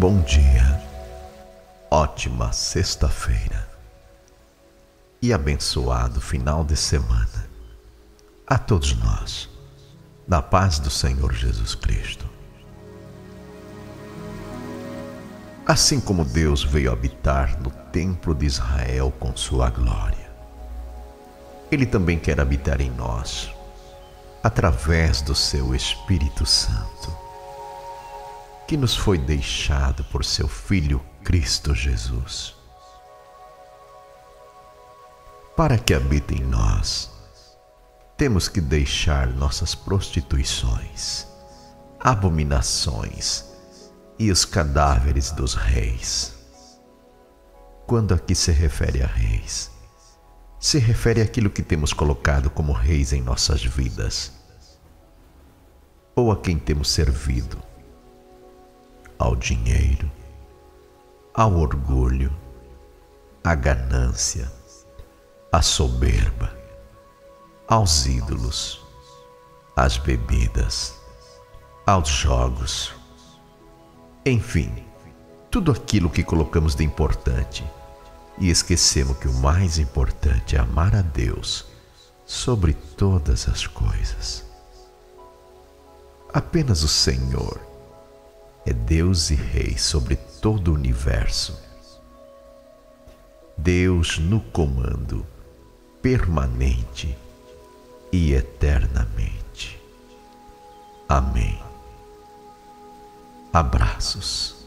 Bom dia, ótima sexta-feira e abençoado final de semana a todos nós, na paz do Senhor Jesus Cristo. Assim como Deus veio habitar no templo de Israel com sua glória, Ele também quer habitar em nós, através do seu Espírito Santo, que nos foi deixado por seu Filho Cristo Jesus. Para que habite em nós, temos que deixar nossas prostituições, abominações e os cadáveres dos reis. Quando aqui se refere a reis, se refere àquilo que temos colocado como reis em nossas vidas, ou a quem temos servido, ao dinheiro, ao orgulho, à ganância, à soberba, aos ídolos, às bebidas, aos jogos, enfim, tudo aquilo que colocamos de importante e esquecemos que o mais importante é amar a Deus sobre todas as coisas. Apenas o Senhor é Deus e Rei sobre todo o universo. Deus no comando, permanente e eternamente. Amém. Abraços.